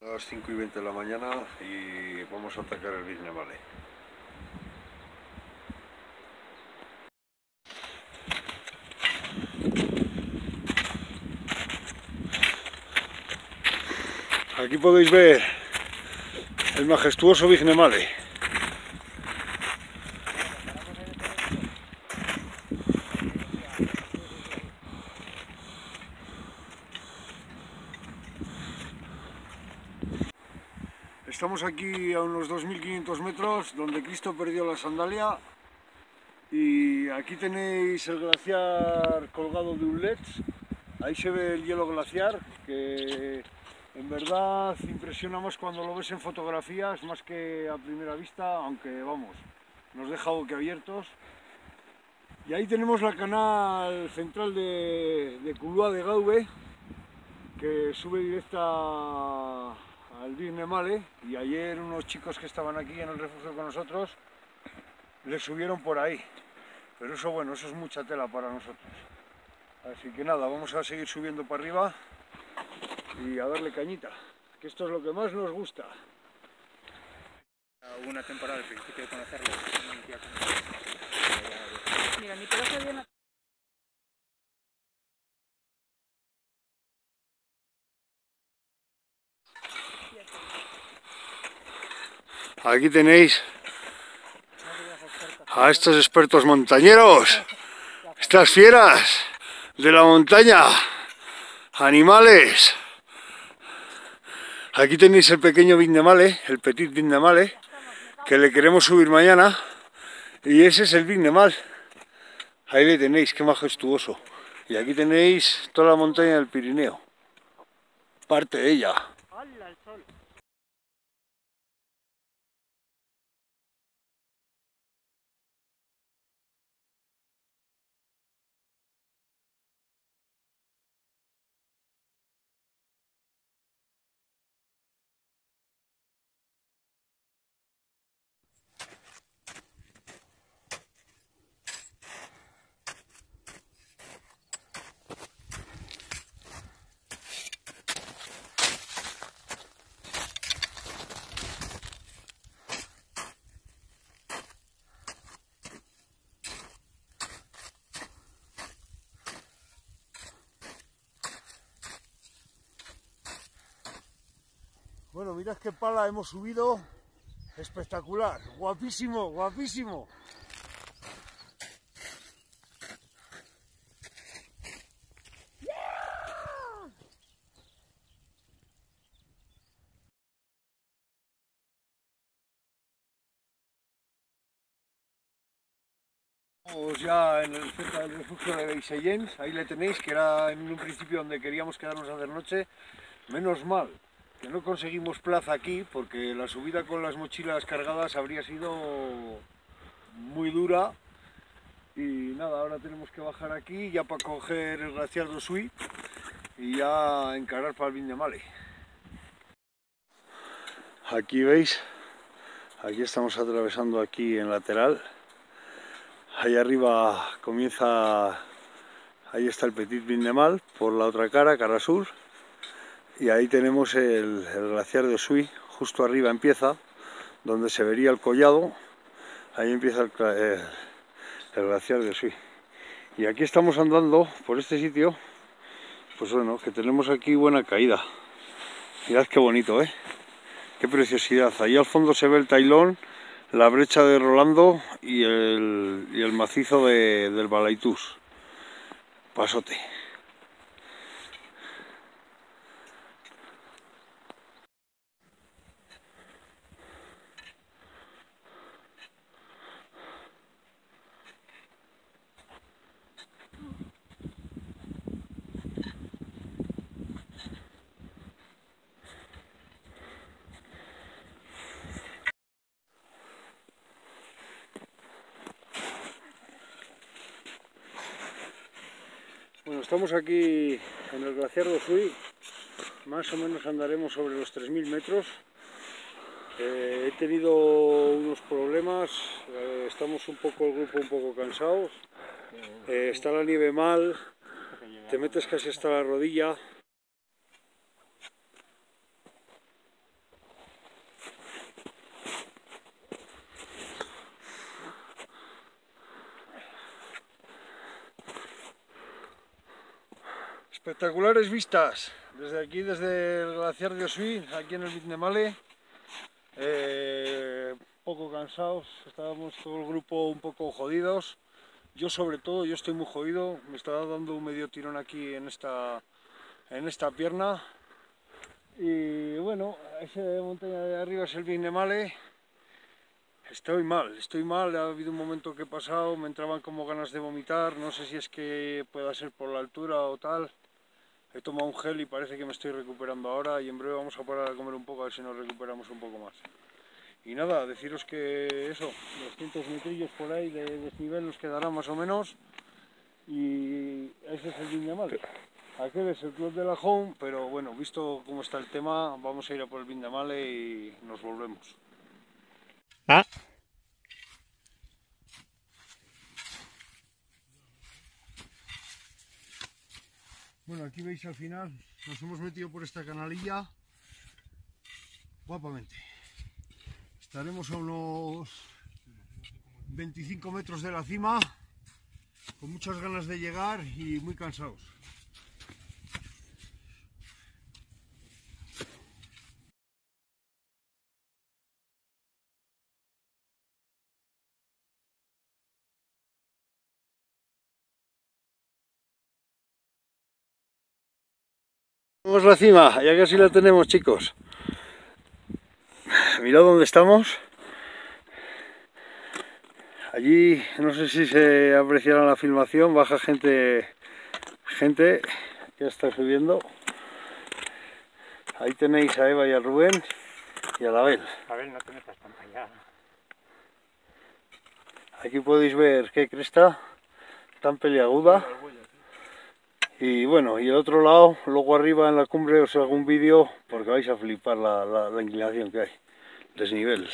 A las 5:20 de la mañana y vamos a atacar el Big Nemale. Aquí podéis ver el majestuoso Big Nemale. Estamos aquí a unos 2500 metros donde Cristo perdió la sandalia y aquí tenéis el glaciar colgado de un LED. Ahí se ve el hielo glaciar que en verdad impresiona más cuando lo ves en fotografías más que a primera vista, aunque vamos, nos deja boquiabiertos. Y ahí tenemos la canal central de Culua de Gaube, que sube directa al Big Nemale, y ayer unos chicos que estaban aquí en el refugio con nosotros les subieron por ahí, pero eso bueno, eso es mucha tela para nosotros. Así que nada, vamos a seguir subiendo para arriba y a darle cañita, que esto es lo que más nos gusta. Hubo una temporada al principio de conocerlo, mira, mi pedazo viene. Aquí tenéis a estos expertos montañeros, estas fieras de la montaña, animales. Aquí tenéis el pequeño Big Nemale, el Petit Big Nemale, que le queremos subir mañana, y ese es el Big Nemale. Ahí le tenéis, qué majestuoso. Y aquí tenéis toda la montaña del Pirineo, parte de ella. Bueno, mirad qué pala hemos subido, espectacular, guapísimo, guapísimo. Estamos ya en el cerca del refugio de Beisellens, ahí le tenéis, que era en un principio donde queríamos quedarnos a hacer noche. Menos mal que no conseguimos plaza aquí, porque la subida con las mochilas cargadas habría sido muy dura. Y nada, ahora tenemos que bajar aquí ya para coger el glaciar de Usui y ya encarar para el Big Nemale. Aquí veis, aquí estamos atravesando aquí en lateral. Ahí arriba comienza, ahí está el Petit Big Nemale, por la otra cara sur. Y ahí tenemos el glaciar de Usui, justo arriba empieza, donde se vería el collado, ahí empieza el glaciar de Usui. Y aquí estamos andando por este sitio, pues bueno, que tenemos aquí buena caída. Mirad qué bonito, qué preciosidad. Ahí al fondo se ve el Tailón, la brecha de Rolando y el macizo del Balaitús. Pasote. Bueno, estamos aquí en el glaciar de Usui, más o menos andaremos sobre los 3000 metros. He tenido unos problemas, estamos el grupo un poco cansados, está la nieve mal, te metes casi hasta la rodilla. Espectaculares vistas desde aquí, desde el glaciar de Ossuy, aquí en el Vignemalle. Poco cansados, estábamos todo el grupo un poco jodidos. Yo sobre todo, yo estoy muy jodido, me estaba dando un medio tirón aquí en esta pierna. Y bueno, esa montaña de arriba es el Vignemalle. Estoy mal, ha habido un momento que he pasado, me entraban como ganas de vomitar, no sé si es que pueda ser por la altura o tal. He tomado un gel y parece que me estoy recuperando ahora y en breve vamos a parar a comer un poco a ver si nos recuperamos un poco más. Y nada, deciros que eso, 200 metrillos por ahí de desnivel nos quedará más o menos y ese es el Vignemalle. Aquel es el Club de la Home, pero bueno, visto cómo está el tema, vamos a ir a por el Vignemalle y nos volvemos. Bueno, aquí veis al final, nos hemos metido por esta canalilla guapamente. Estaremos a unos 25 metros de la cima, con muchas ganas de llegar y muy cansados. Vamos a la cima, ya casi la tenemos, chicos. Mirad dónde estamos. Allí, no sé si se apreciará la filmación, baja gente que está subiendo. Ahí tenéis a Eva y a Rubén y a Abel. Abel, no te metas tan para allá. Aquí podéis ver qué cresta tan peliaguda. Y bueno, y el otro lado, luego arriba en la cumbre os hago un vídeo porque vais a flipar la inclinación que hay, desniveles.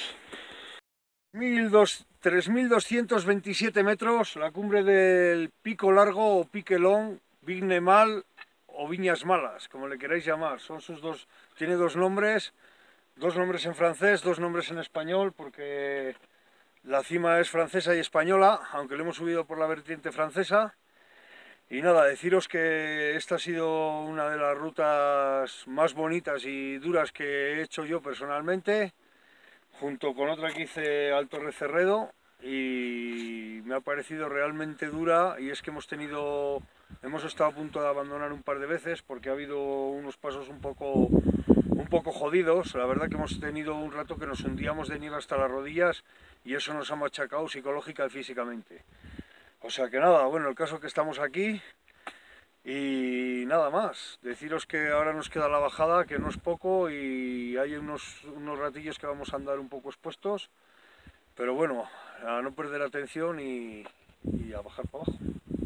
3.227 metros, la cumbre del Pico Largo o Piquelón, Vignemalle o Viñas Malas, como le queráis llamar. Son sus dos, tiene dos nombres en francés, dos nombres en español, porque la cima es francesa y española, aunque lo hemos subido por la vertiente francesa. Y nada, deciros que esta ha sido una de las rutas más bonitas y duras que he hecho yo personalmente, junto con otra que hice Alto Recerredo, y me ha parecido realmente dura. Y es que hemos estado a punto de abandonar un par de veces porque ha habido unos pasos un poco jodidos. La verdad que hemos tenido un rato que nos hundíamos de nieve hasta las rodillas y eso nos ha machacado psicológica y físicamente. O sea que nada, bueno, el caso es que estamos aquí y nada más. Deciros que ahora nos queda la bajada, que no es poco, y hay unos ratillos que vamos a andar un poco expuestos, pero bueno, a no perder atención y a bajar para abajo.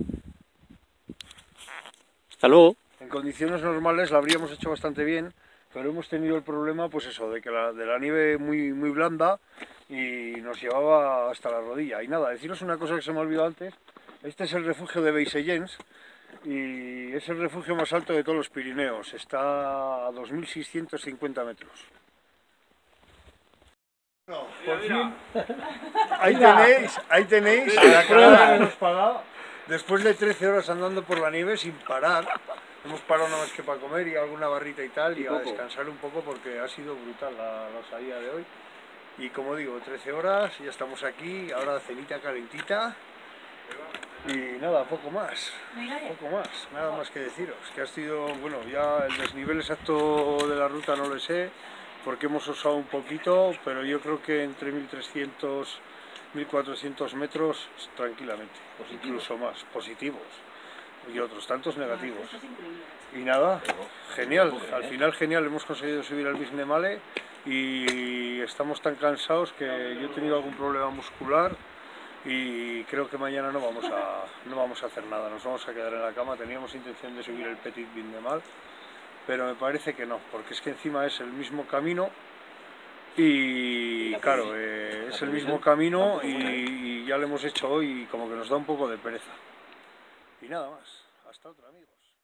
Hasta luego. En condiciones normales la habríamos hecho bastante bien, pero hemos tenido el problema, pues eso, de la nieve muy blanda y nos llevaba hasta la rodilla. Y nada, deciros una cosa que se me olvidó antes. Este es el refugio de Veisellens y es el refugio más alto de todos los Pirineos. Está a 2.650 metros. No, por fin, ahí tenéis la carga que hemos pagado después de 13 horas andando por la nieve sin parar. Hemos parado nada más que para comer y alguna barrita y tal, y a descansar un poco porque ha sido brutal la salida de hoy. Y como digo, 13 horas, ya estamos aquí, ahora cenita calentita. Y nada, poco más, nada más que deciros, que ha sido, bueno, ya el desnivel exacto de la ruta no lo sé, porque hemos osado un poquito, pero yo creo que entre 1.300, 1.400 metros tranquilamente, pues incluso más, positivos, y otros tantos negativos. Y nada, genial, al final genial, hemos conseguido subir al Vignemalle y estamos tan cansados que yo he tenido algún problema muscular. Y creo que mañana no vamos a hacer nada, nos vamos a quedar en la cama. Teníamos intención de subir el Petit Vignemalle, pero me parece que no, porque es que encima es el mismo camino y claro, es el mismo camino y ya lo hemos hecho hoy y como que nos da un poco de pereza. Y nada más, hasta otra, amigos.